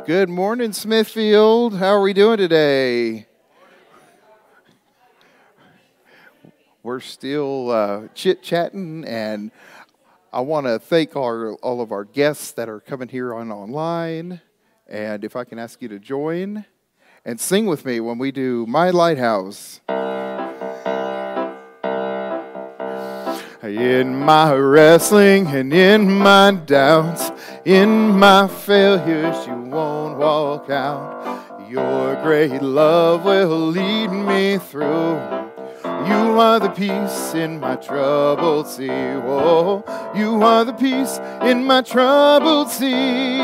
Good morning, Smithfield. How are we doing today? We're still chit-chatting, and I want to thank all of our guests that are coming here online. And if I can ask you to join and sing with me when we do My Lighthouse. In my wrestling and in my doubts, in my failures, you won't walk out. Your great love will lead me through. You are the peace in my troubled sea. Oh, you are the peace in my troubled sea.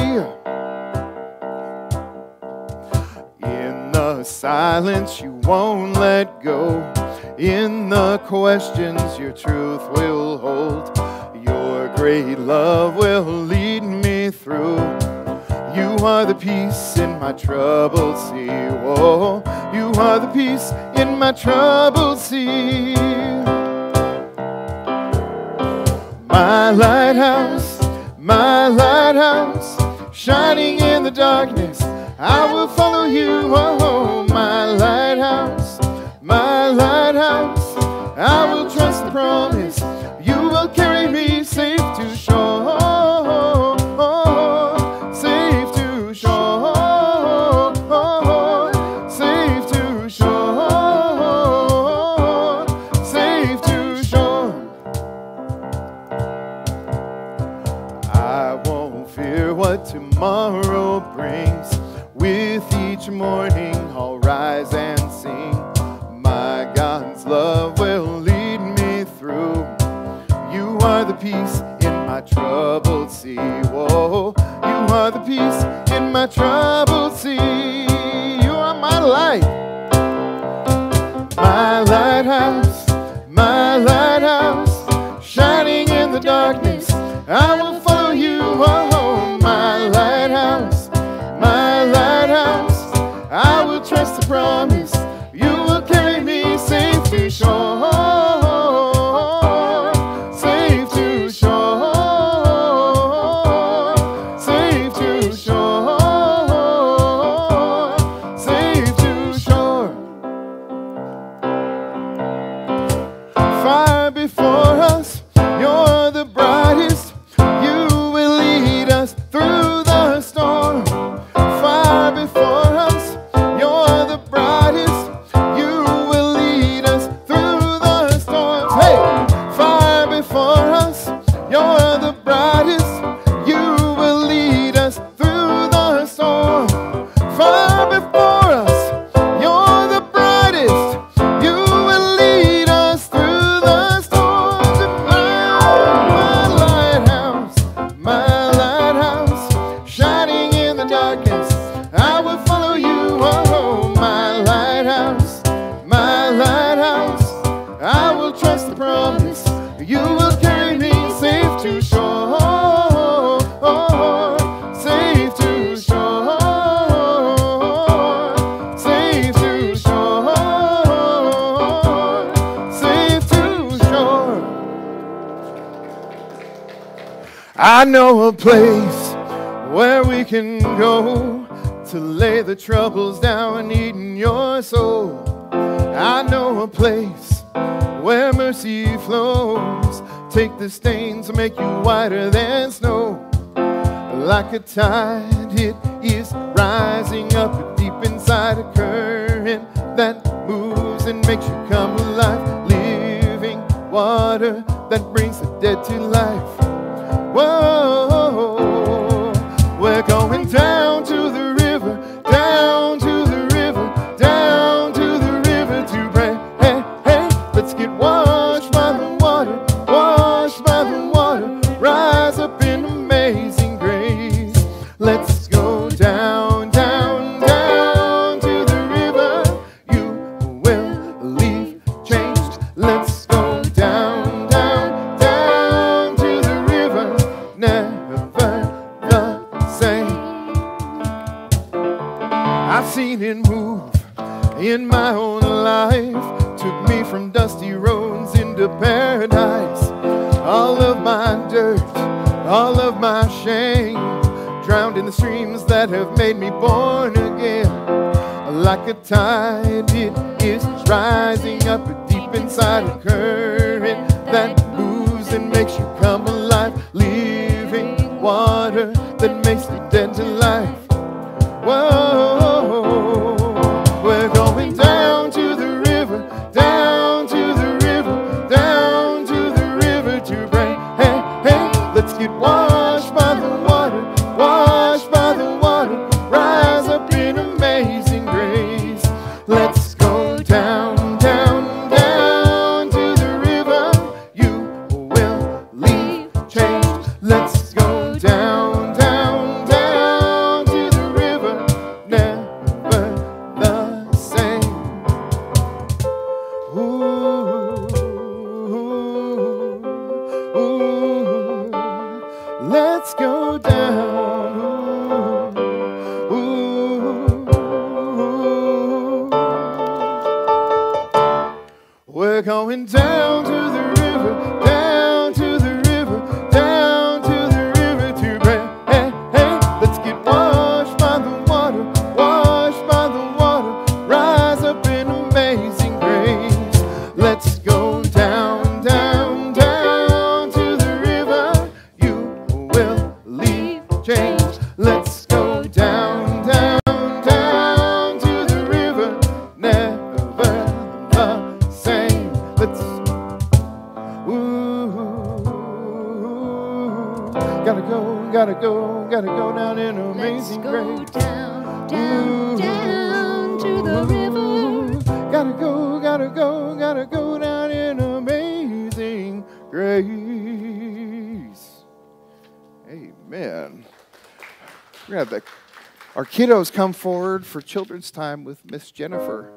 In the silence, you won't let go. In the questions, your truth will hold. Your great love will lead me through. You are the peace in my troubled sea. Oh, you are the peace in my troubled sea. My lighthouse, shining in the darkness, I will follow you. Oh, my lighthouse, I will trust the promise. You will carry me safe to shore, safe to shore, safe to shore, safe to shore. I won't fear what tomorrow brings. With each morning I'll rise and sing. My God's love will lead me through. You are the peace in my troubled sea. Whoa, you are the peace in my troubled sea. You are my light. My lighthouse, shining in the darkness, I will follow you. Oh, my lighthouse, I will trust the promise. You will carry me safe to shore, safe to shore, safe to shore, safe to shore. Fire before us, you're the brightest. You will lead us through the storm. Fire before us, you're the brightest. You will lead us through the storms. Hey! Fire before us, you're the brightest. You will lead us through the storm. Fire before us, you're the brightest. You will lead us through the storms. My lighthouse, shining in the darkness, I will follow you. Oh, my lighthouse, I will trust the promise. You will carry me safe to shore, safe to shore, safe to shore, safe to shore. I know a place where we can go to lay the troubles down, eating your soul. I know a place where mercy flows. Take the stains, make you whiter than snow. Like a tide, it is rising up deep inside, a current that moves and makes you come alive. Living water that brings the dead to life. Whoa, we're going down to the river, down to the river, down to the river to pray. Hey, hey, let's get washed by the water, washed by the water. Rise up in amazing grace. Let's go down, down, down to the river. You will leave changed. Let's go down, down, down to the river. Never the same. I've seen it move in my own life. Took me from dusty roads into paradise. All of my dirt, all of my shame, drowned in the streams that have made me born again. Like a tide, it is rising up deep inside, a current that moves and makes you come alive. Living water that makes the dead to life. Whoa, we're going down to the river, down to the river, down to the river to pray. Hey, hey, let's get washed by the water, washed by the water, rise up in amazing grace. Let's go down, down, down to the river. You will leave changed. Let's go down, down, down to the river. Never the same. Ooh, ooh, let's go down. We're going down to the river, down to the river, down to the river to pray. Hey, hey, let's get washed by the water, washed by the water, rise up in amazing grace. Let's go down, down, down to the river. You will leave changed. Let's go down, down, down to the river. Never the same. Let's, ooh, gotta go down in amazing grace. Let's go down, down, down to the river. Gotta go down in amazing grace. Amen. We're gonna have our kiddos come forward for children's time with Miss Jennifer.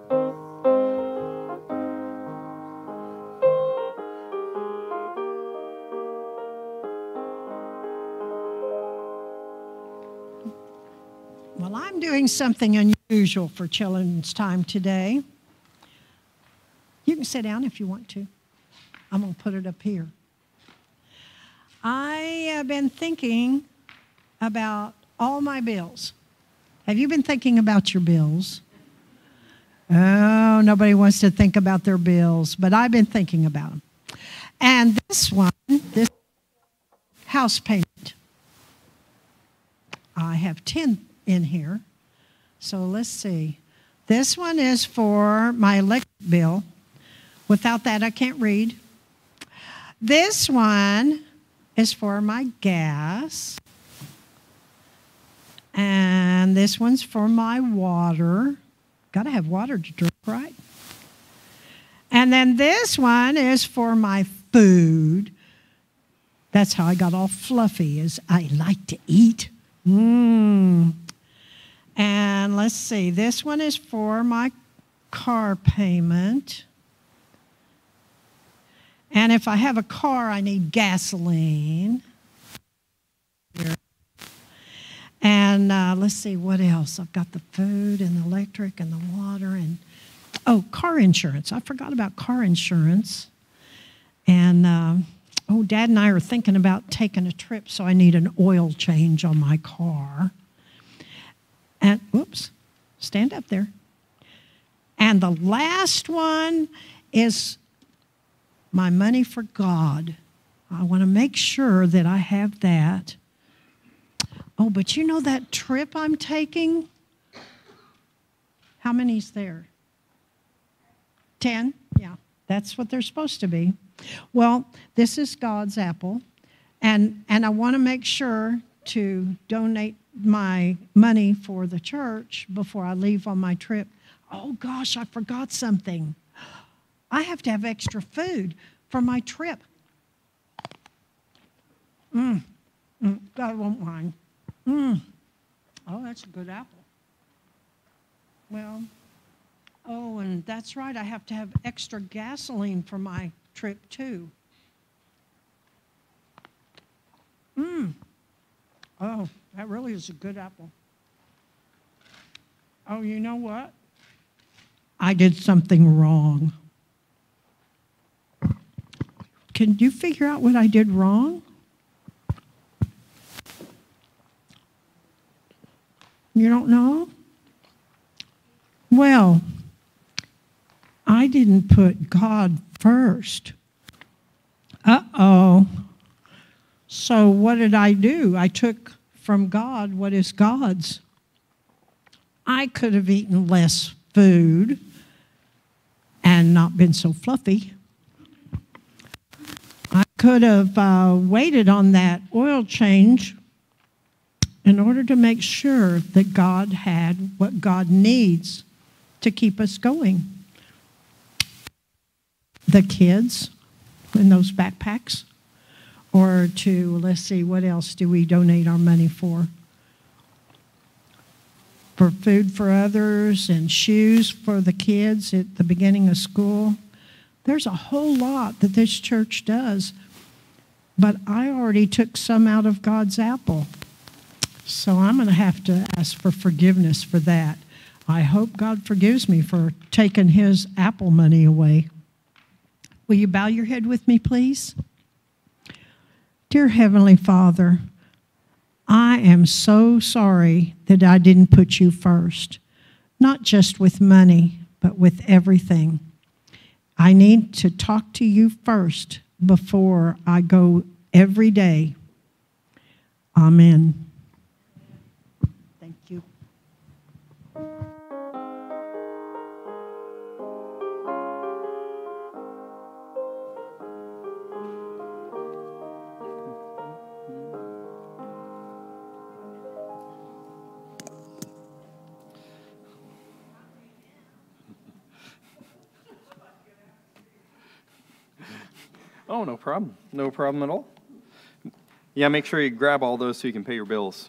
Well, I'm doing something unusual for children's time today. You can sit down if you want to. I'm going to put it up here. I have been thinking about all my bills. Have you been thinking about your bills? Oh, nobody wants to think about their bills, but I've been thinking about them. And this one, this house payment, I have 10 in here. So let's see. This one is for my electric bill. Without that, I can't read. This one is for my gas. And this one's for my water. Got to have water to drink, right? And then this one is for my food. That's how I got all fluffy, is I like to eat. And let's see, this one is for my car payment. And if I have a car, I need gasoline. And let's see, what else? I've got the food and the electric and the water and, oh, car insurance. I forgot about car insurance. And, Dad and I are thinking about taking a trip, so I need an oil change on my car. And, whoops, stand up there. And the last one is my money for God. I want to make sure that I have that. Oh, but you know that trip I'm taking? How many's there? 10? Yeah, that's what they're supposed to be. Well, this is God's apple, and I want to make sure to donate my money for the church before I leave on my trip. Oh, gosh, I forgot something. I have to have extra food for my trip. God won't mind. Oh, that's a good apple. Well, oh, and that's right. I have to have extra gasoline for my trip, too. Oh, that really is a good apple. Oh, you know what? I did something wrong. Can you figure out what I did wrong? You don't know? Well, I didn't put God first. Uh-oh. So what did I do? I took from God what is God's. I could have eaten less food and not been so fluffy. I could have waited on that oil change in order to make sure that God had what God needs to keep us going. The kids in those backpacks, or to, let's see, what else do we donate our money for? For food for others and shoes for the kids at the beginning of school. There's a whole lot that this church does, but I already took some out of God's apple. So I'm going to have to ask for forgiveness for that. I hope God forgives me for taking his apple money away. Will you bow your head with me, please? Dear Heavenly Father, I am so sorry that I didn't put you first, not just with money, but with everything. I need to talk to you first before I go every day. Amen. Thank you. Oh, no problem. No problem at all. Yeah, make sure you grab all those so you can pay your bills.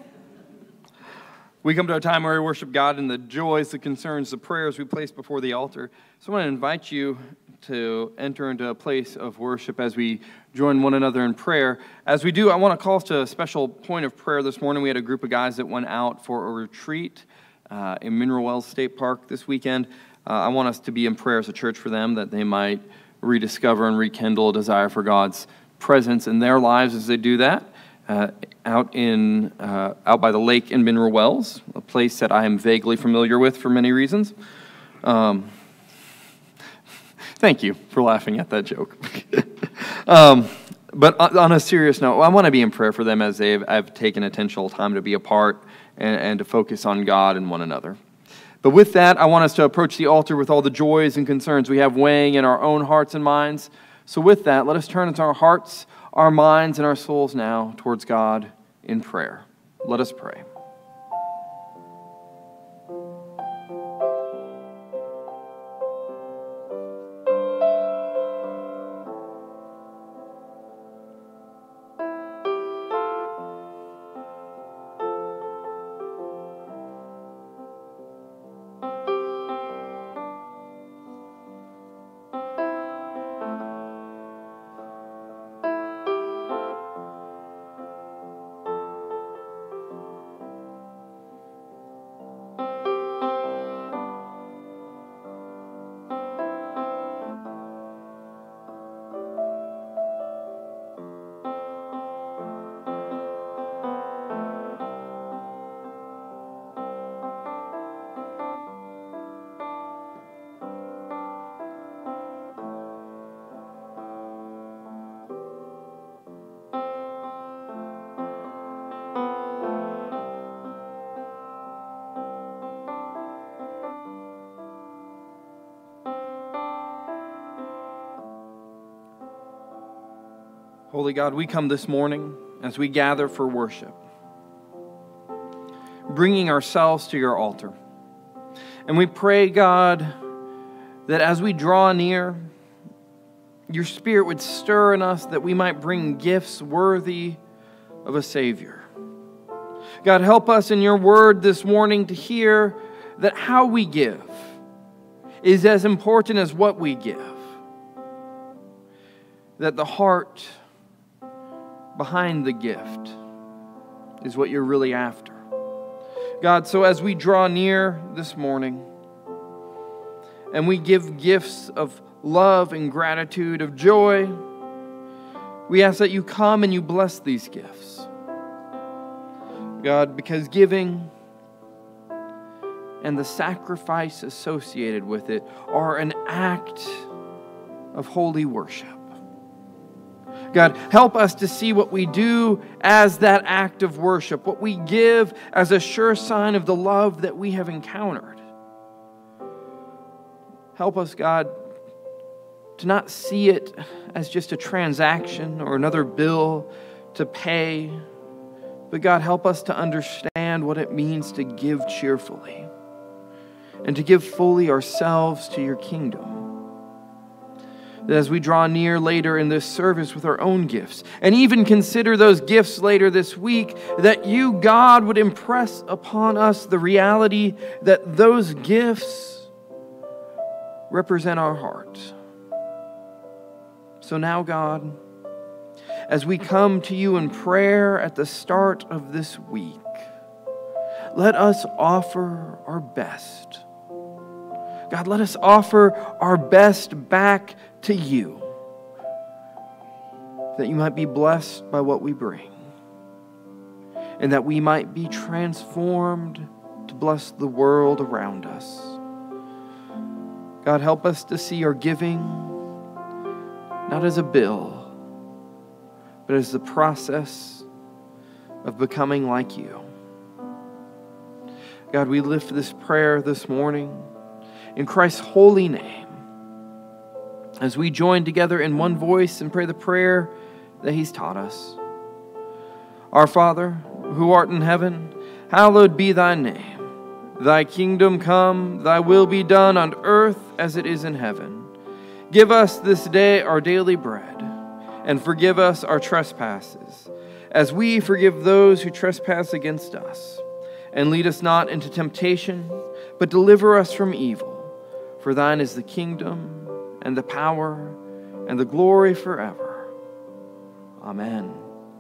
We come to a time where we worship God in the joys, the concerns, the prayers we place before the altar. So I want to invite you to enter into a place of worship as we join one another in prayer. As we do, I want to call us to a special point of prayer this morning. We had a group of guys that went out for a retreat in Mineral Wells State Park this weekend. I want us to be in prayer as a church for them, that they might rediscover and rekindle a desire for God's presence in their lives as they do that. Out by the lake in Mineral Wells, a place that I am vaguely familiar with for many reasons. Thank you for laughing at that joke. But on a serious note, I want to be in prayer for them as I've taken intentional time to be a part and to focus on God and one another. But with that, I want us to approach the altar with all the joys and concerns we have weighing in our own hearts and minds. So with that, let us turn our hearts, our minds, and our souls now towards God in prayer. Let us pray. Holy God, we come this morning as we gather for worship, bringing ourselves to your altar. And we pray, God, that as we draw near, your Spirit would stir in us that we might bring gifts worthy of a Savior. God, help us in your word this morning to hear that how we give is as important as what we give. That the heart behind the gift is what you're really after. God, so as we draw near this morning and we give gifts of love and gratitude, of joy, we ask that you come and you bless these gifts. God, because giving and the sacrifice associated with it are an act of holy worship. God, help us to see what we do as that act of worship, what we give as a sure sign of the love that we have encountered. Help us, God, to not see it as just a transaction or another bill to pay, but God, help us to understand what it means to give cheerfully and to give fully ourselves to your kingdom. That as we draw near later in this service with our own gifts, and even consider those gifts later this week, that you, God, would impress upon us the reality that those gifts represent our heart. So now, God, as we come to you in prayer at the start of this week, let us offer our best. God, let us offer our best back to you, that you might be blessed by what we bring, and that we might be transformed to bless the world around us. God, help us to see our giving not as a bill, but as the process of becoming like you. God, we lift this prayer this morning in Christ's holy name, as we join together in one voice and pray the prayer that he's taught us. Our Father, who art in heaven, hallowed be thy name. Thy kingdom come, thy will be done on earth as it is in heaven. Give us this day our daily bread, and forgive us our trespasses, as we forgive those who trespass against us. And lead us not into temptation, but deliver us from evil. For thine is the kingdom, and the power, and the glory forever. Amen.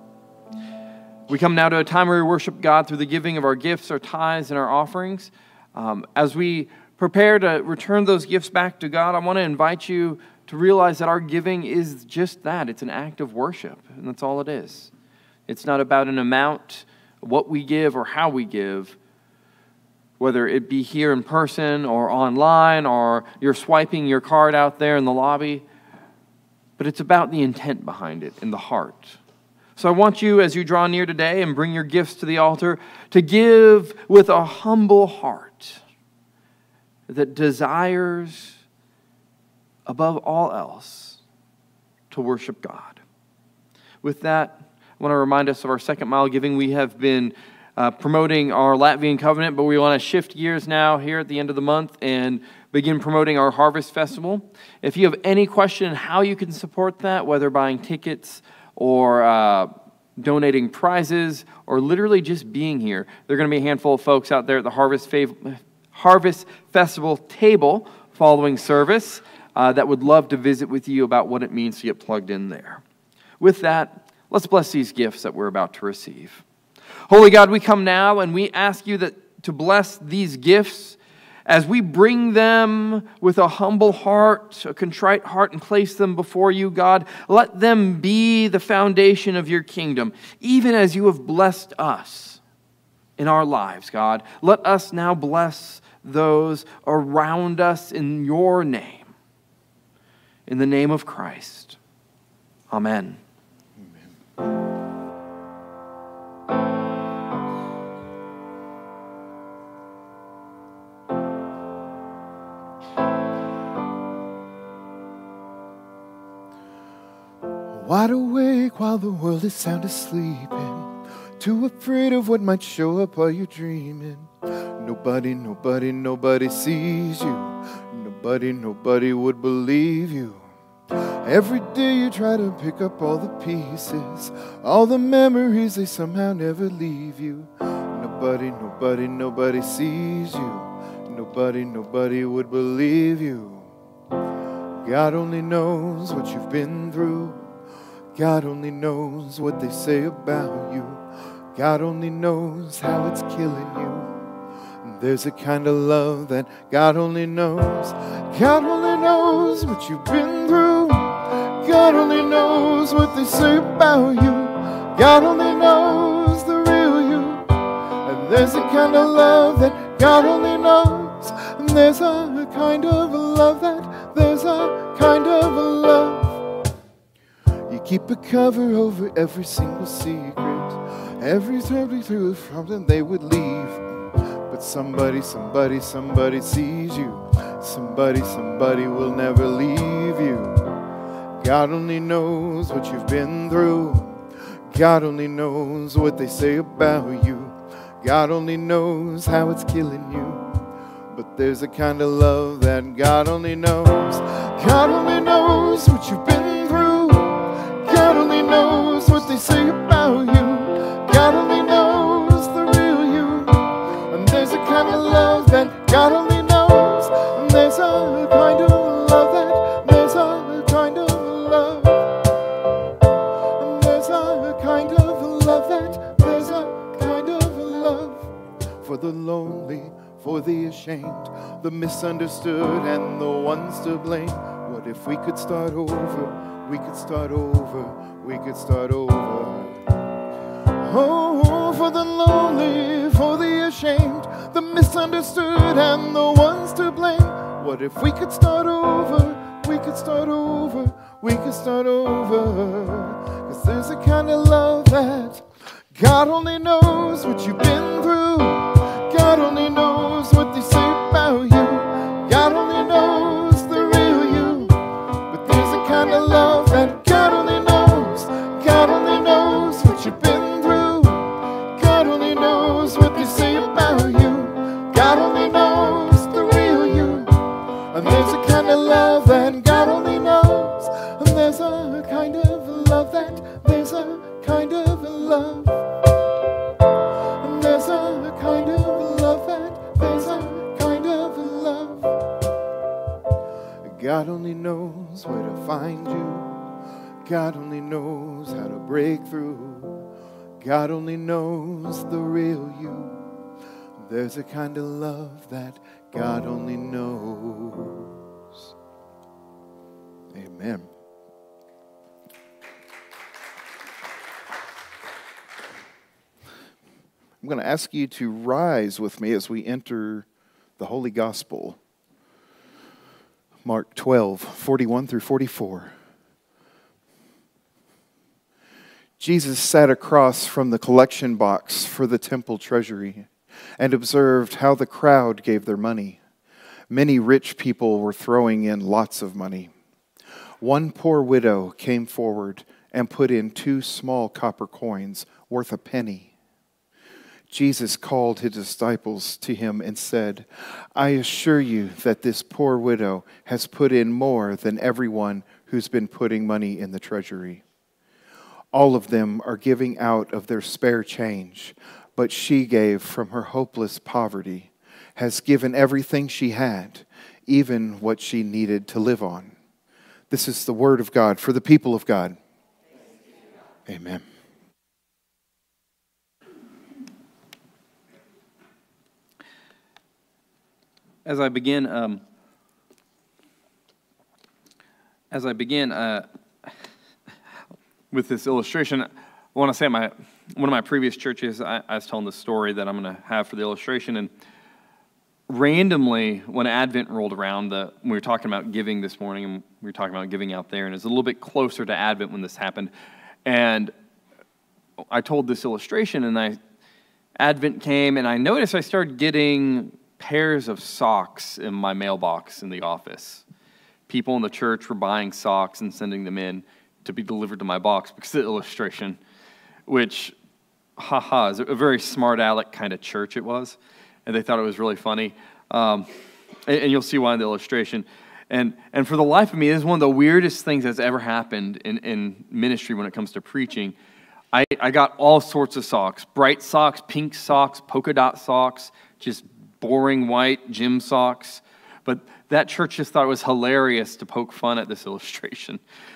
We come now to a time where we worship God through the giving of our gifts, our tithes, and our offerings. As we prepare to return those gifts back to God, I want to invite you to realize that our giving is just that. It's an act of worship, and that's all it is. It's not about an amount, what we give, or how we give, whether it be here in person or online, or you're swiping your card out there in the lobby. But it's about the intent behind it in the heart. So I want you, as you draw near today and bring your gifts to the altar, to give with a humble heart that desires, above all else, to worship God. With that, I want to remind us of our second mile giving. We have been promoting our Latvian covenant, but we want to shift gears now here at the end of the month and begin promoting our Harvest Festival. If you have any question on how you can support that, whether buying tickets or donating prizes or literally just being here, there are going to be a handful of folks out there at the Harvest Festival table following service that would love to visit with you about what it means to get plugged in there. With that, let's bless these gifts that we're about to receive. Holy God, we come now and we ask you to bless these gifts as we bring them with a humble heart, a contrite heart, and place them before you, God. Let them be the foundation of your kingdom, even as you have blessed us in our lives, God. Let us now bless those around us in your name. In the name of Christ. Amen. Wide awake while the world is sound asleep, and too afraid of what might show up while you're dreaming. Nobody sees you. Nobody would believe you. Every day you try to pick up all the pieces, all the memories, they somehow never leave you. Nobody sees you. Nobody would believe you. God only knows what you've been through. God only knows what they say about you. God only knows how it's killing you. There's a kind of love that God only knows. God only knows what you've been through. God only knows what they say about you. God only knows the real you. And there's a kind of love that God only knows. And there's a kind of love there's a kind of love. You keep a cover over every single secret. Every time they threw something they would leave. But somebody sees you. Somebody will never leave you. God only knows what you've been through. God only knows what they say about you. God only knows how it's killing you. But there's a kind of love that God only knows. God only knows what you've been through. God only knows what they say about you. God only knows the real you. And there's a kind of love that God only knows. And there's a kind of love that there's a kind of love. And there's a kind of love that there's a kind of love. For the lonely, for the ashamed, the misunderstood, and the ones to blame. What if we could start over? We could start over. We could start over. Oh, for the lonely, for the ashamed, the misunderstood, and the ones to blame. What if we could start over? We could start over. We could start over. 'Cause there's a kind of love that God only knows what you've been through. God only knows what they say about you. God only knows the real you. But there's a kind of love that God only knows. God only knows what you've been through. God only knows what they say about you. God only knows the real you. And there's a kind of love that God only knows. And there's a kind of love that there's a kind of love. And there's a kind of love that there's a kind of love. God only knows where to find you. God only knows how to break through. God only knows the real you. There's a kind of love that God only knows. Amen. I'm going to ask you to rise with me as we enter the Holy Gospel. Mark 12, 41 through 44. Jesus sat across from the collection box for the temple treasury and observed how the crowd gave their money. Many rich people were throwing in lots of money. One poor widow came forward and put in 2 small copper coins worth a penny. Jesus called his disciples to him and said, I assure you that this poor widow has put in more than everyone who's been putting money in the treasury. All of them are giving out of their spare change, but she gave from her hopeless poverty, has given everything she had, even what she needed to live on. This is the word of God for the people of God. Amen. As I begin with this illustration, I want to say one of my previous churches, I was telling the story that I'm going to have for the illustration, and randomly, when Advent rolled around, we were talking about giving this morning, and we were talking about giving out there, and it's a little bit closer to Advent when this happened, and I told this illustration, and Advent came, and I noticed I started getting pairs of socks in my mailbox in the office. People in the church were buying socks and sending them in to be delivered to my box because of the illustration, which, is a very smart aleck kind of church it was, and they thought it was really funny. And you'll see why in the illustration. And for the life of me, this is one of the weirdest things that's ever happened in ministry when it comes to preaching. I got all sorts of socks, bright socks, pink socks, polka dot socks, just boring white gym socks, but that church just thought it was hilarious to poke fun at this illustration.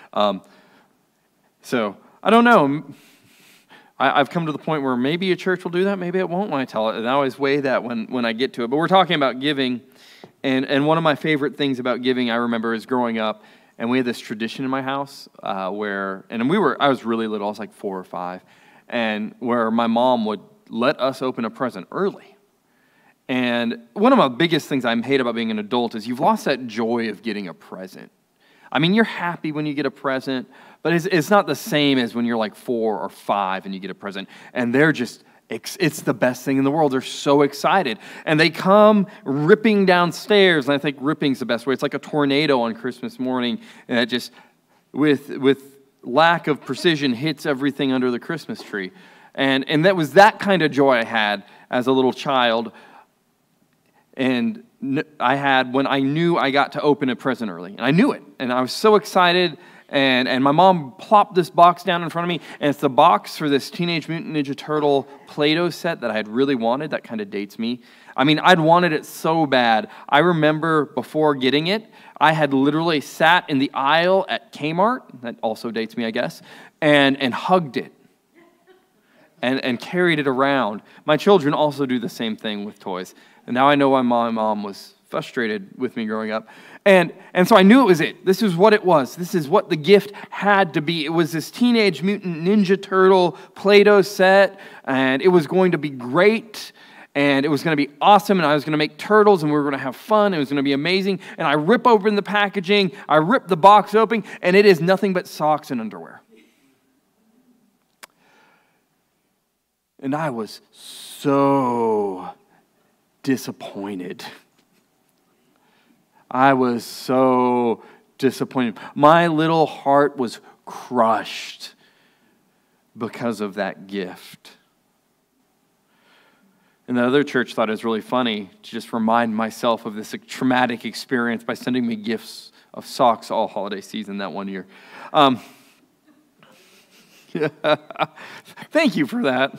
So I don't know. I've come to the point where maybe a church will do that, maybe it won't when I tell it, and I always weigh that when I get to it. But we're talking about giving, and one of my favorite things about giving I remember is growing up, and we had this tradition in my house I was really little, I was like 4 or 5, and where my mom would let us open a present early. And one of my biggest things I hate about being an adult is you've lost that joy of getting a present. I mean, you're happy when you get a present, but it's not the same as when you're like 4 or 5 and you get a present. And they're just, it's the best thing in the world. They're so excited. And they come ripping downstairs, and I think ripping's the best way. It's like a tornado on Christmas morning, and it just, with lack of precision, hits everything under the Christmas tree. And that was that kind of joy I had as a little child. And I had when I knew I got to open a present early. And I knew it. And I was so excited. And my mom plopped this box down in front of me. And it's the box for this Teenage Mutant Ninja Turtle Play-Doh set that I had really wanted. That kind of dates me. I mean, I'd wanted it so bad. I remember before getting it, I had literally sat in the aisle at Kmart. That also dates me, I guess. And hugged it. And carried it around. My children also do the same thing with toys. And now I know why my mom was frustrated with me growing up. And so I knew it was it. This is what it was. This is what the gift had to be. It was this Teenage Mutant Ninja Turtle Play-Doh set, and it was going to be great, and it was going to be awesome, and I was going to make turtles, and we were going to have fun. It was going to be amazing. And I rip open the packaging, I rip the box open, and it is nothing but socks and underwear. And I was so disappointed. I was so disappointed. My little heart was crushed because of that gift. And the other church thought it was really funny to just remind myself of this traumatic experience by sending me gifts of socks all holiday season that one year. Thank you for that.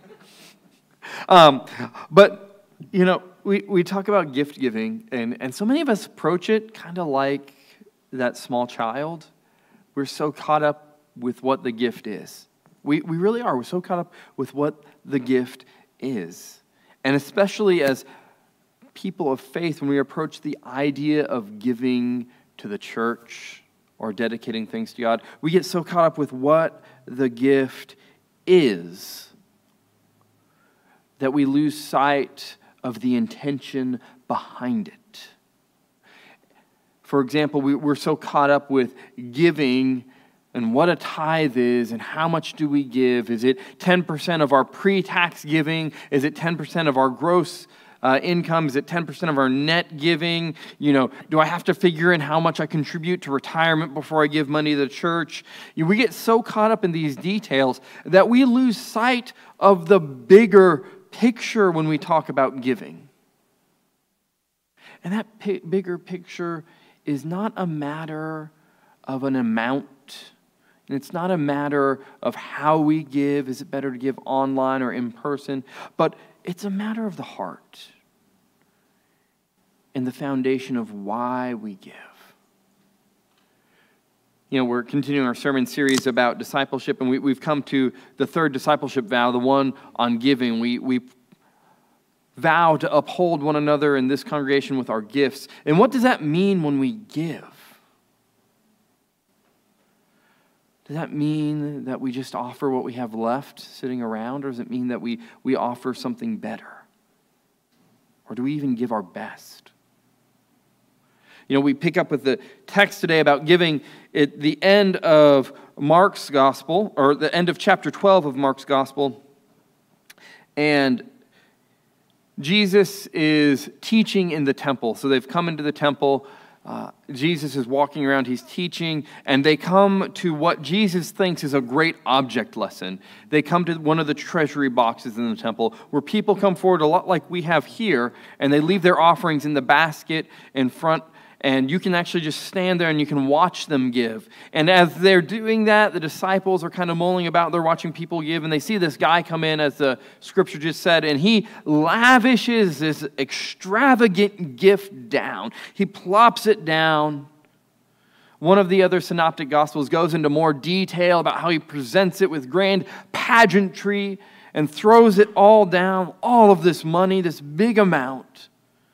But, you know, we talk about gift giving, and so many of us approach it kind of like that small child. We're so caught up with what the gift is. We really are. We're so caught up with what the gift is. And especially as people of faith, when we approach the idea of giving to the church or dedicating things to God, we get so caught up with what the gift is that we lose sight of the intention behind it. For example, we're so caught up with giving and what a tithe is and how much do we give. Is it 10% of our pre-tax giving? Is it 10% of our gross income? Is it 10% of our net giving? You know, do I have to figure in how much I contribute to retirement before I give money to the church? We get so caught up in these details that we lose sight of the bigger picture when we talk about giving. And that bigger picture is not a matter of an amount. And it's not a matter of how we give. Is it better to give online or in person? But it's a matter of the heart and the foundation of why we give. You know, we're continuing our sermon series about discipleship, and we've come to the third discipleship vow, the one on giving. We vow to uphold one another in this congregation with our gifts. And what does that mean when we give? Does that mean that we just offer what we have left sitting around, or does it mean that we offer something better? Or do we even give our best? You know, we pick up with the text today about giving at the end of Mark's gospel, or the end of chapter 12 of Mark's gospel. And Jesus is teaching in the temple. So they've come into the temple. Jesus is walking around, he's teaching, and they come to what Jesus thinks is a great object lesson. They come to one of the treasury boxes in the temple where people come forward a lot like we have here, and they leave their offerings in the basket in front, and you can actually just stand there and you can watch them give. And as they're doing that, the disciples are kind of mulling about. They're watching people give, and they see this guy come in, as the scripture just said, and he lavishes this extravagant gift down. He plops it down. One of the other synoptic gospels goes into more detail about how he presents it with grand pageantry and throws it all down, all of this money, this big amount.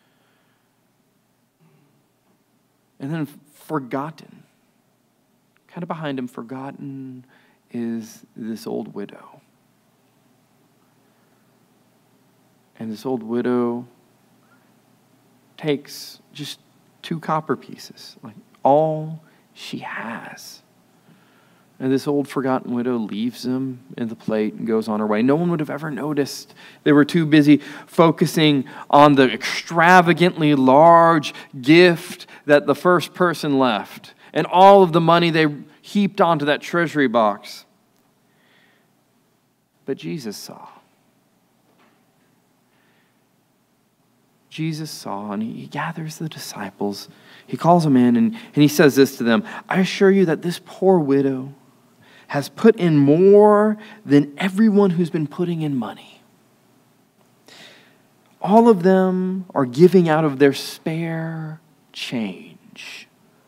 And then forgotten, kind of behind him, forgotten is this old widow. And this old widow takes just 2 copper pieces, like all she has. And this old forgotten widow leaves them in the plate and goes on her way. No one would have ever noticed. They were too busy focusing on the extravagantly large gift that the first person left and all of the money they heaped onto that treasury box. But Jesus saw. Jesus saw, and he gathers the disciples. He calls them in, and he says this to them: I assure you that this poor widow has put in more than everyone who's been putting in money. All of them are giving out of their spare change.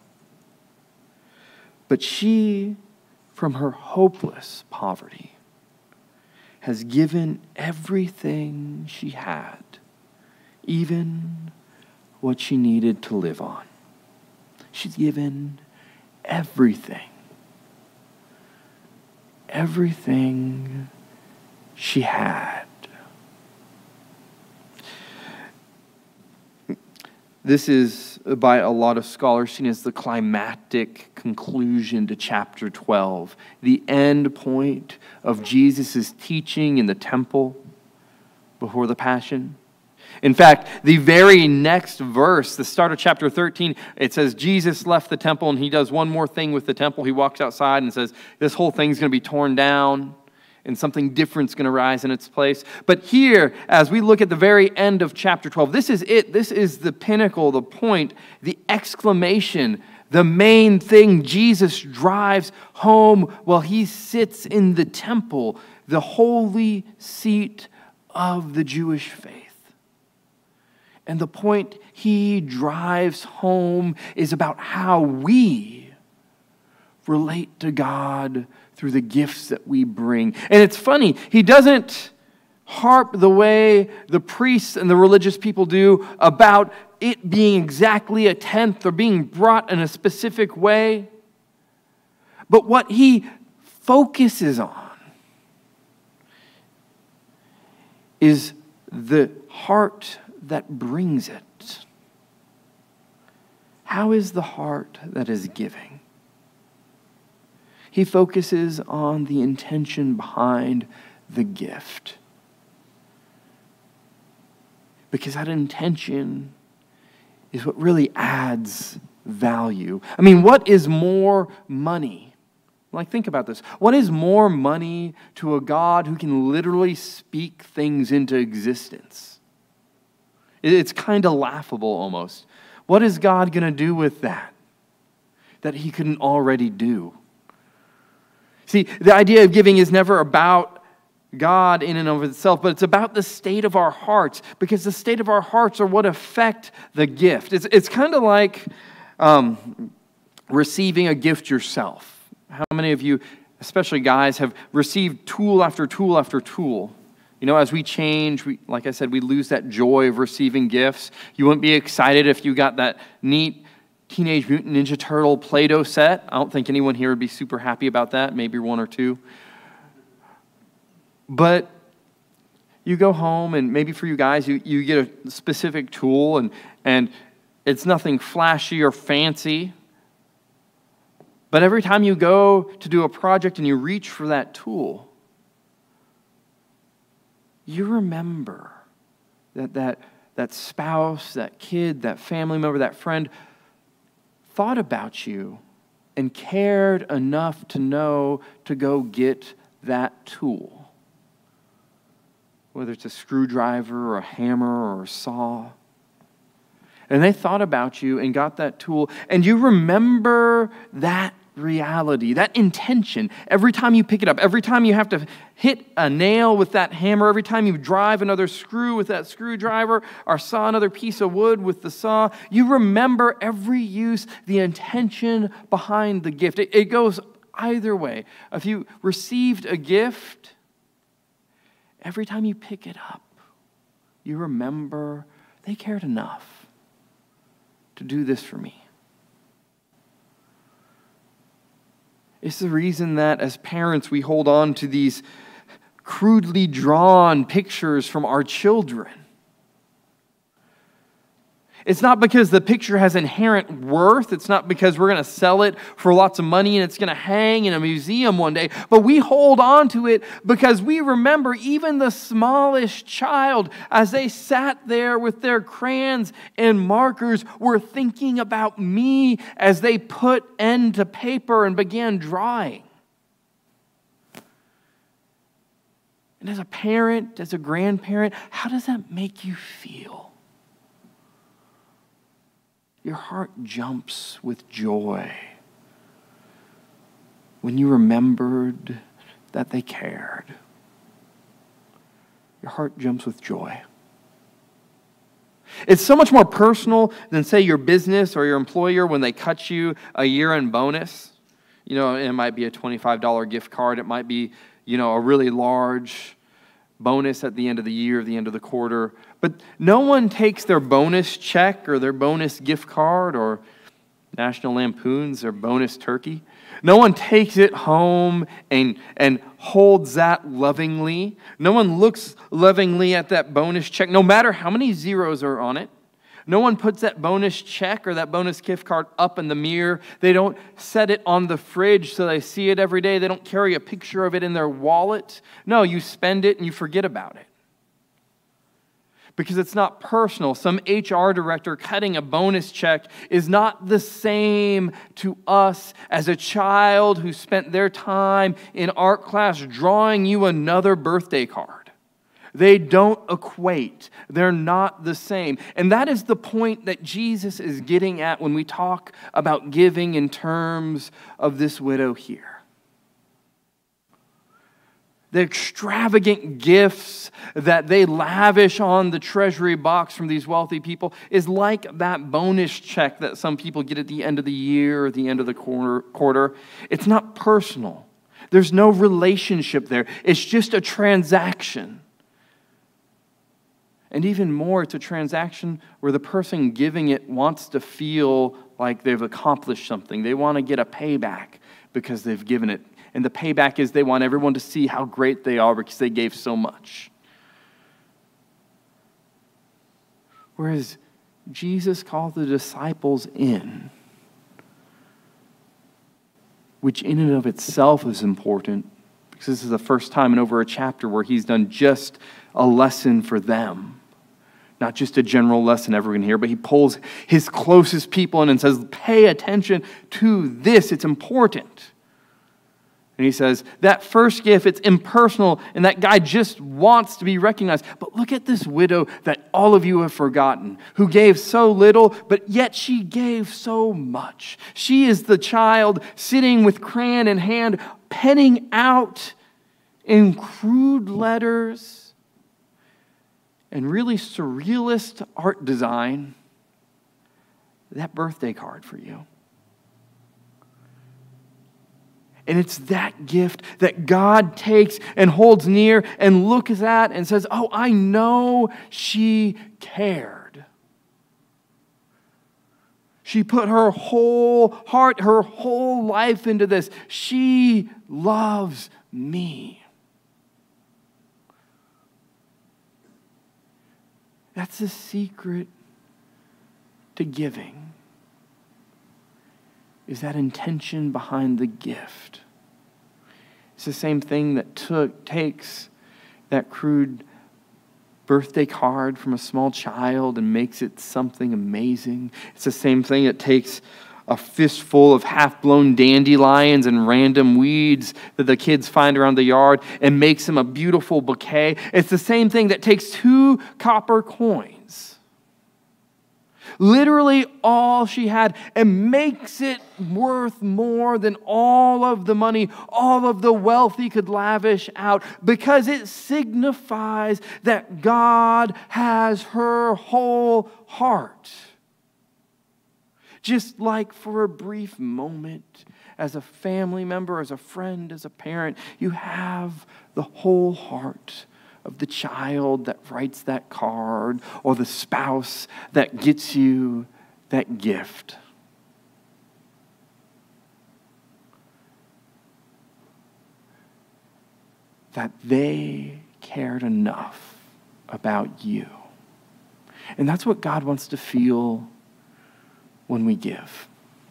But she, from her hopeless poverty, has given everything she had, even what she needed to live on. She's given everything. Everything she had. This is, by a lot of scholars, seen as the climactic conclusion to chapter 12, the end point of Jesus' teaching in the temple before the Passion. In fact, the very next verse, the start of chapter 13, it says Jesus left the temple and he does one more thing with the temple. He walks outside and says, this whole thing's going to be torn down and something different's going to rise in its place. But here, as we look at the very end of chapter 12, this is it. This is the pinnacle, the point, the exclamation, the main thing Jesus drives home while he sits in the temple, the holy seat of the Jewish faith. And the point he drives home is about how we relate to God through the gifts that we bring. And it's funny, he doesn't harp the way the priests and the religious people do about it being exactly a tenth or being brought in a specific way. But what he focuses on is the heart that brings it. How is the heart that is giving? He focuses on the intention behind the gift. Because that intention is what really adds value. I mean, what is more money? Like, think about this. What is more money to a God who can literally speak things into existence? It's kind of laughable almost. What is God going to do with that he couldn't already do? See, the idea of giving is never about God in and of itself, but it's about the state of our hearts, because the state of our hearts are what affect the gift. It's kind of like receiving a gift yourself. How many of you, especially guys, have received tool after tool after tool? You know, as we change, like I said, we lose that joy of receiving gifts. You wouldn't be excited if you got that neat Teenage Mutant Ninja Turtle Play-Doh set. I don't think anyone here would be super happy about that, maybe one or two. But you go home, and maybe for you guys, you get a specific tool, and it's nothing flashy or fancy. But every time you go to do a project and you reach for that tool, you remember that spouse, that kid, that family member, that friend thought about you and cared enough to know to go get that tool. Whether it's a screwdriver or a hammer or a saw. And they thought about you and got that tool. And you remember that reality, that intention. Every time you pick it up, every time you have to hit a nail with that hammer, every time you drive another screw with that screwdriver or saw another piece of wood with the saw, you remember every use, the intention behind the gift. It goes either way. If you received a gift, every time you pick it up, you remember they cared enough to do this for me. It's the reason that as parents we hold on to these crudely drawn pictures from our children. It's not because the picture has inherent worth. It's not because we're going to sell it for lots of money and it's going to hang in a museum one day. But we hold on to it because we remember even the smallest child, as they sat there with their crayons and markers, were thinking about me as they put pen to paper and began drawing. And as a parent, as a grandparent, how does that make you feel? Your heart jumps with joy when you remembered that they cared. Your heart jumps with joy. It's so much more personal than, say, your business or your employer when they cut you a year-end bonus. You know, it might be a $25 gift card. It might be, a really large bonus at the end of the year, the end of the quarter. But no one takes their bonus check or their bonus gift card or National Lampoon's their bonus turkey. No one takes it home and holds that lovingly. No one looks lovingly at that bonus check, no matter how many zeros are on it. No one puts that bonus check or that bonus gift card up in the mirror. They don't set it on the fridge so they see it every day. They don't carry a picture of it in their wallet. No, you spend it and you forget about it. Because it's not personal. Some HR director cutting a bonus check is not the same to us as a child who spent their time in art class drawing you another birthday card. They don't equate. They're not the same. And that is the point that Jesus is getting at when we talk about giving in terms of this widow here. The extravagant gifts that they lavish on the treasury box from these wealthy people is like that bonus check that some people get at the end of the year or the end of the quarter. It's not personal. There's no relationship there. It's just a transaction. And even more, it's a transaction where the person giving it wants to feel like they've accomplished something. They want to get a payback because they've given it. And the payback is they want everyone to see how great they are because they gave so much. Whereas Jesus called the disciples in, which in and of itself is important because this is the first time in over a chapter where he's done just a lesson for them. Not just a general lesson everyone here, but he pulls his closest people in and says, pay attention to this. It's important. And he says, that first gift, it's impersonal, and that guy just wants to be recognized. But look at this widow that all of you have forgotten, who gave so little, but yet she gave so much. She is the child sitting with crayon in hand, penning out in crude letters and really surrealist art design that birthday card for you. And it's that gift that God takes and holds near and looks at and says, oh, I know she cared. She put her whole heart, her whole life into this. She loves me. That's the secret to giving, is that intention behind the gift. It's the same thing that takes that crude birthday card from a small child and makes it something amazing. It's the same thing that takes a fistful of half-blown dandelions and random weeds that the kids find around the yard and makes them a beautiful bouquet. It's the same thing that takes 2 copper coins, literally all she had, and makes it worth more than all of the money, all of the wealth he could lavish out, because it signifies that God has her whole heart. Just like for a brief moment, as a family member, as a friend, as a parent, you have the whole heart of the child that writes that card or the spouse that gets you that gift. That they cared enough about you. And that's what God wants to feel when we give.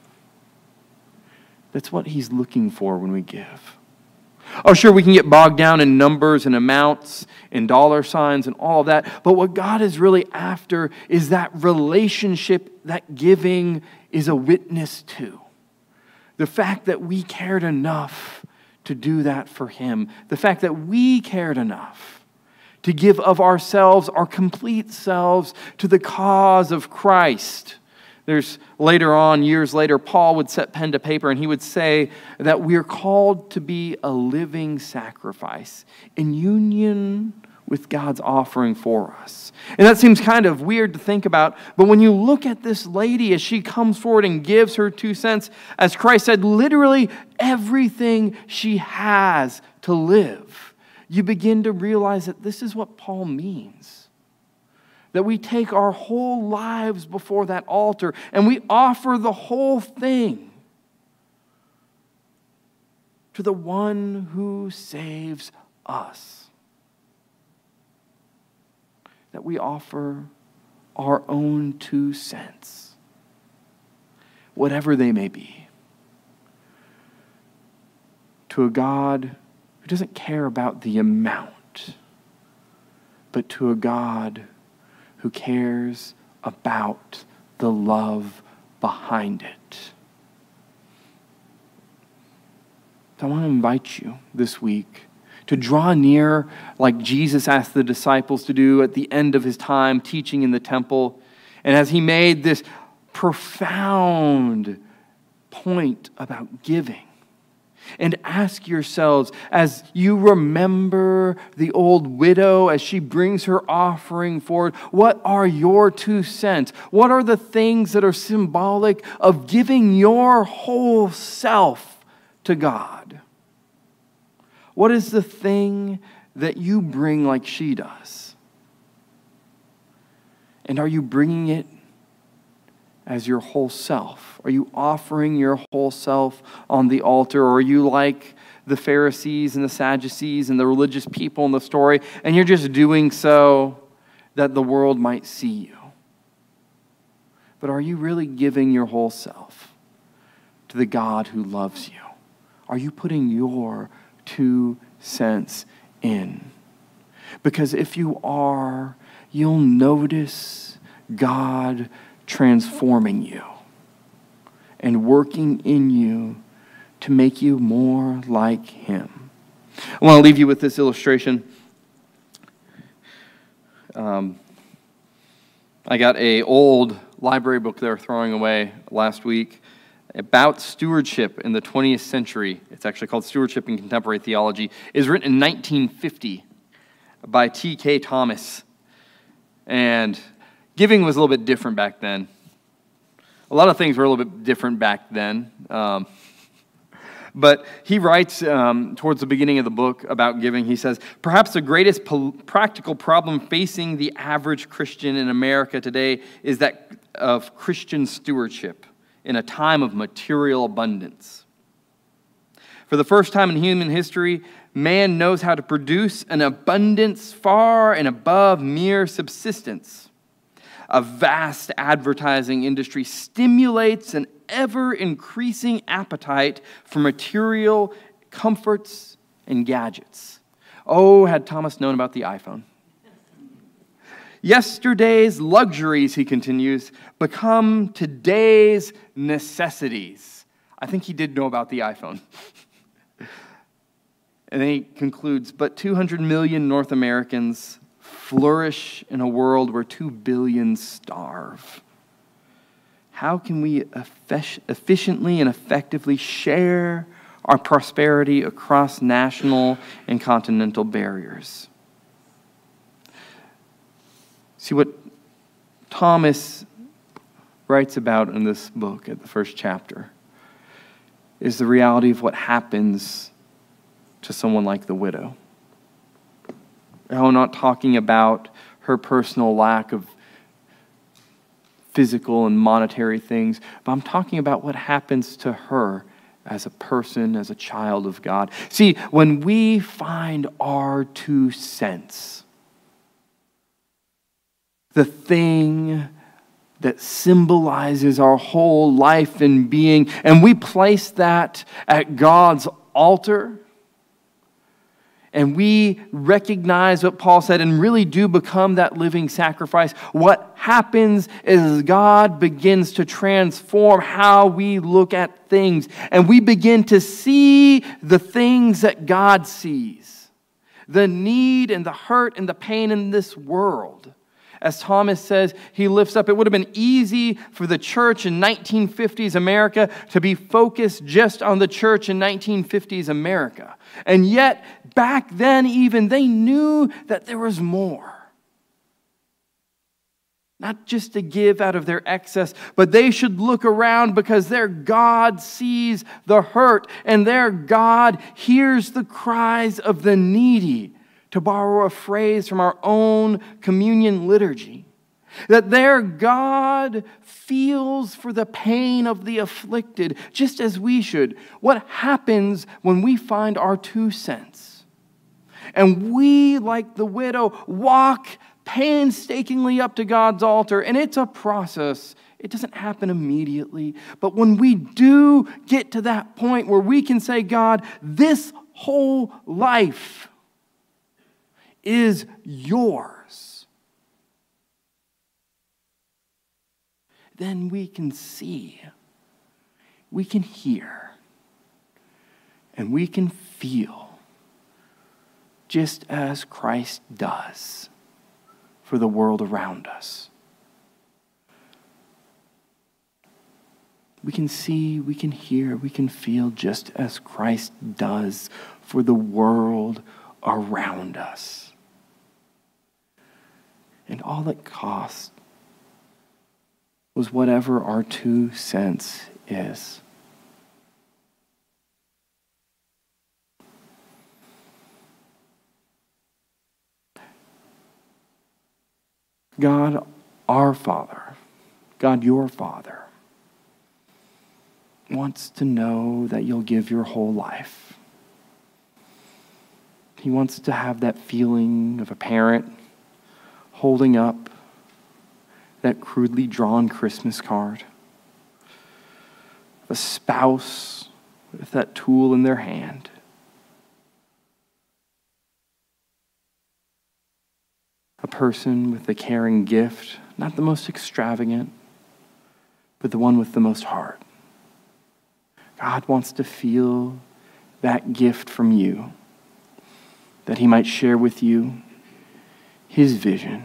That's what he's looking for when we give. Oh, sure, we can get bogged down in numbers and amounts and dollar signs and all of that. But what God is really after is that relationship that giving is a witness to. The fact that we cared enough to do that for him. The fact that we cared enough to give of ourselves, our complete selves, to the cause of Christ. There's later on, years later, Paul would set pen to paper and he would say that we're called to be a living sacrifice in union with God's offering for us. And that seems kind of weird to think about, but when you look at this lady as she comes forward and gives her 2 cents, as Christ said, literally everything she has to live, you begin to realize that this is what Paul means. That we take our whole lives before that altar and we offer the whole thing to the one who saves us. That we offer our own 2 cents, whatever they may be, to a God who doesn't care about the amount, but to a God who cares about the love behind it. So I want to invite you this week to draw near like Jesus asked the disciples to do at the end of his time teaching in the temple. And as he made this profound point about giving, and ask yourselves, as you remember the old widow as she brings her offering forward, what are your 2 cents? What are the things that are symbolic of giving your whole self to God? What is the thing that you bring like she does? And are you bringing it as your whole self? Are you offering your whole self on the altar? Or are you like the Pharisees and the Sadducees and the religious people in the story, and you're just doing so that the world might see you? But are you really giving your whole self to the God who loves you? Are you putting your 2 cents in? Because if you are, you'll notice God transforming you and working in you to make you more like him. I want to leave you with this illustration. I got an old library book they were throwing away last week about stewardship in the 20th century. It's actually called Stewardship in Contemporary Theology. It was written in 1950 by T.K. Thomas. And giving was a little bit different back then. A lot of things were a little bit different back then. But he writes towards the beginning of the book about giving, he says, perhaps the greatest practical problem facing the average Christian in America today is that of Christian stewardship in a time of material abundance. For the first time in human history, man knows how to produce an abundance far and above mere subsistence. A vast advertising industry stimulates an ever-increasing appetite for material comforts and gadgets. Oh, had Thomas known about the iPhone. Yesterday's luxuries, he continues, become today's necessities. I think he did know about the iPhone. And then he concludes, but 200 million North Americans flourish in a world where 2 billion starve. How can we efficiently and effectively share our prosperity across national and continental barriers? See, what Thomas writes about in this book at the first chapter is the reality of what happens to someone like the widow. I'm not talking about her personal lack of physical and monetary things, but I'm talking about what happens to her as a person, as a child of God. See, when we find our 2 cents, the thing that symbolizes our whole life and being, and we place that at God's altar, and we recognize what Paul said and really do become that living sacrifice, what happens is God begins to transform how we look at things, and we begin to see the things that God sees, the need and the hurt and the pain in this world. As Thomas says, he lifts up, it would have been easy for the church in 1950s America to be focused just on the church in 1950s America. And yet, back then even, they knew that there was more. Not just to give out of their excess, but they should look around because their God sees the hurt and their God hears the cries of the needy, to borrow a phrase from our own communion liturgy. That their God feels for the pain of the afflicted, just as we should. What happens when we find our 2 cents? And we, like the widow, walk painstakingly up to God's altar, and it's a process. It doesn't happen immediately. But when we do get to that point where we can say, God, this whole life is yours, then we can see, we can hear, and we can feel just as Christ does for the world around us. We can see, we can hear, we can feel just as Christ does for the world around us. And all it cost was whatever our 2 cents is. God, our Father, God, your Father, wants to know that you'll give your whole life. He wants to have that feeling of a parent holding up that crudely drawn Christmas card, a spouse with that tool in their hand, a person with a caring gift, not the most extravagant, but the one with the most heart. God wants to feel that gift from you, that he might share with you his vision.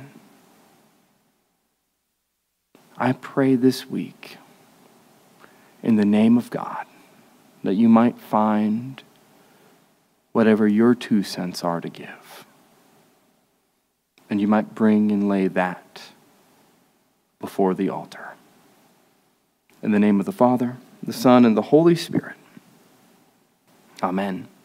I pray this week, in the name of God, that you might find whatever your 2 cents are to give. And you might bring and lay that before the altar. In the name of the Father, the Son, and the Holy Spirit. Amen.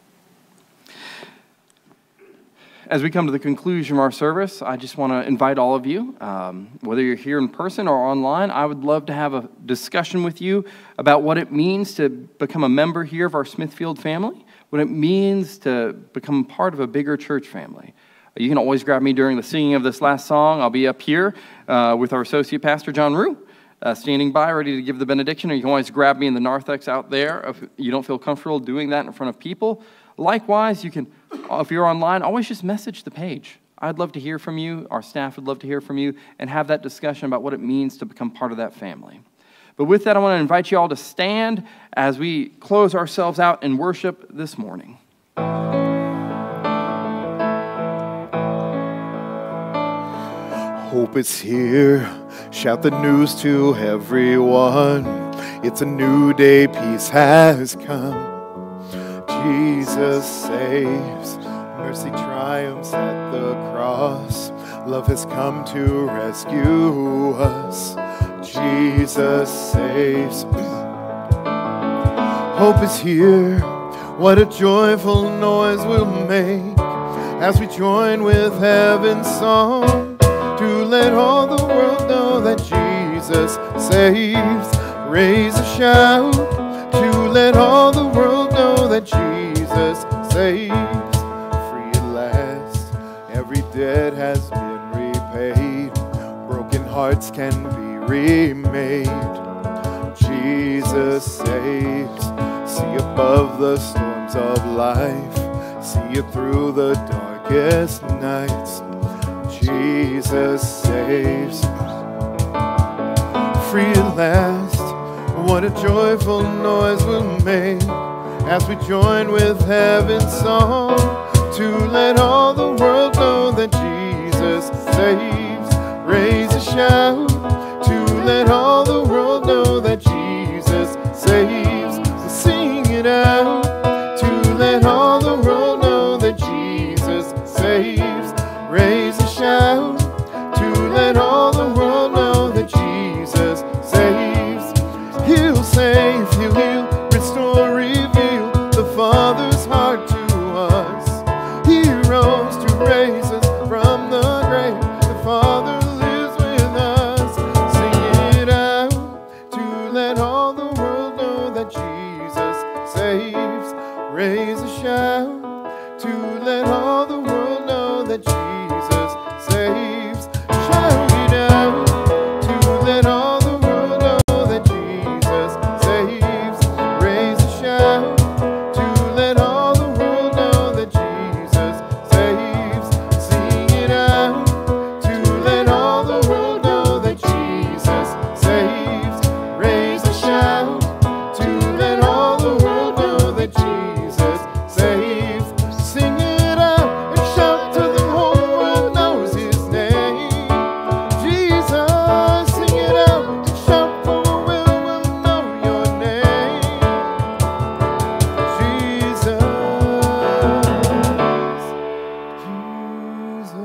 As we come to the conclusion of our service, I just want to invite all of you, whether you're here in person or online, I would love to have a discussion with you about what it means to become a member here of our Smithfield family, what it means to become part of a bigger church family. You can always grab me during the singing of this last song. I'll be up here with our associate pastor, John Rue, standing by, ready to give the benediction, or you can always grab me in the narthex out there if you don't feel comfortable doing that in front of people. Likewise, you can, if you're online, always just message the page. I'd love to hear from you. Our staff would love to hear from you and have that discussion about what it means to become part of that family. But with that, I want to invite you all to stand as we close ourselves out in worship this morning. Hope is here. Shout the news to everyone. It's a new day. Peace has come. Jesus saves, mercy triumphs at the cross. Love has come to rescue us. Jesus saves. Hope is here. What a joyful noise we'll make as we join with heaven's song to let all the world know that Jesus saves. Raise a shout to let all the world know that Jesus saves. Free at last, every debt has been repaid. hearts can be remade. Jesus saves. See above the storms of life, see it through the darkest nights. Jesus saves. Free at last, what a joyful noise we'll make as we join with heaven's song to let all the world know that Jesus saves. Raise a shout to let all the world know that Jesus saves. So sing it out to let all the world know that Jesus saves. Raise a shout to let all the world know that Jesus saves. He'll save, he'll heal, restore, reveal the Father's heart to us. He rose to raise us from the grave. The Father lives with us. Sing it out to let all the world know that Jesus saves. Raise a shout to let all the world know that Jesus saves. Shout it out to let all the world know that Jesus saves. Raise a shout to let all the world know that Jesus saves. Sing it out to let all the world know that Jesus saves. Raise a shout to let all the world know that Jesus saves. Sing it out and shout till the whole world knows his name. Jesus, sing it out and shout for the world will know your name. Jesus, Jesus.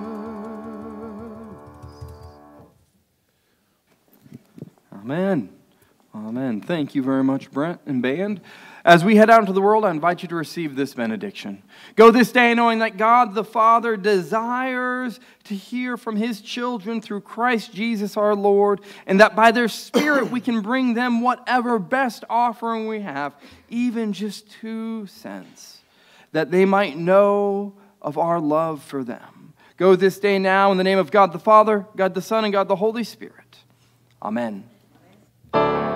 Amen. Amen. Thank you very much, Brent and band. As we head out into the world, I invite you to receive this benediction. Go this day knowing that God the Father desires to hear from His children through Christ Jesus our Lord, and that by their Spirit we can bring them whatever best offering we have, even just 2 cents, that they might know of our love for them. Go this day now in the name of God the Father, God the Son, and God the Holy Spirit. Amen.